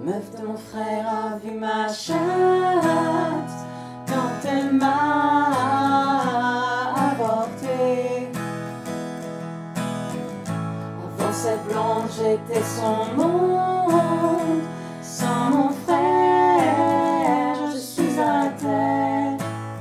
meuf de mon frère a vu ma chatte quand elle m'a avorté. Avant cette blonde, j'étais son monde. Sans mon frère, je suis à terre.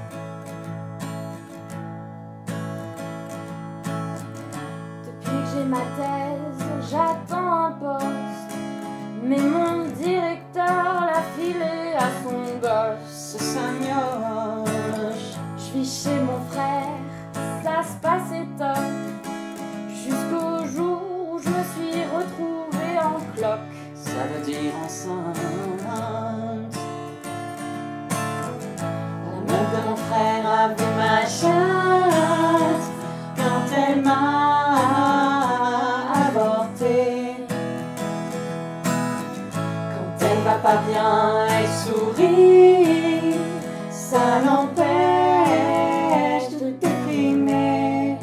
Depuis que j'ai ma thèse, j'attends un poste. Mais mon directeur l'a filé à son gosse. Ça mioche. Je vis chez mon frère, ça se passait top. Jusqu'au jour où je me suis retrouvée en cloque. Ça veut dire enceinte. La meuf de mon frère a vu ma chatte quand elle m'a avorté. Quand elle va pas bien, elle sourit. Ça l'empêche de déprimer.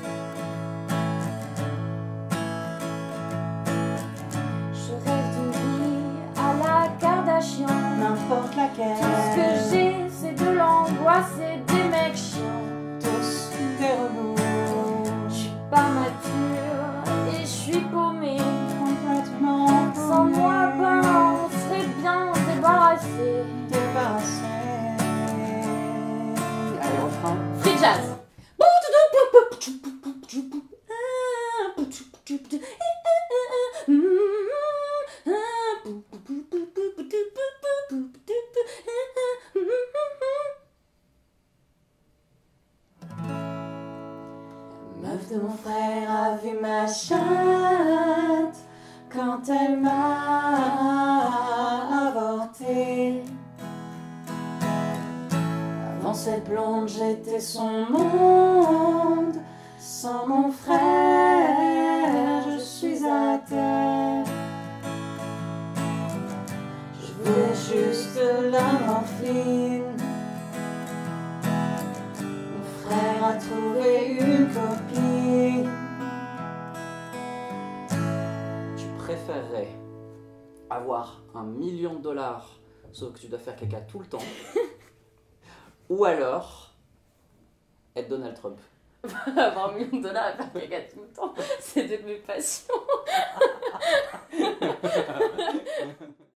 Je rêve d'une vie à la Kardashian. N'importe laquelle. Tout ce que j'ai, c'est de l'angoisse et des mecs chiants. Tous des relous. Je suis pas mature et je suis paumée. Complètement Sans moi, ben, on serait bien débarrassé. dépassé. Allez, refrain. Free jazz. Meuf de mon frère a vu ma chatte quand elle m'a avorté. Avant cette blonde, j'étais son monde. Sans mon frère, je suis à terre. Je voulais juste la morphine. Mon frère a trouvé une copine. Tu préférerais avoir $1 million, sauf que tu dois faire caca tout le temps, ou alors être Donald Trump? Avoir $1 million à faire caca tout le temps, c'est de mes passions.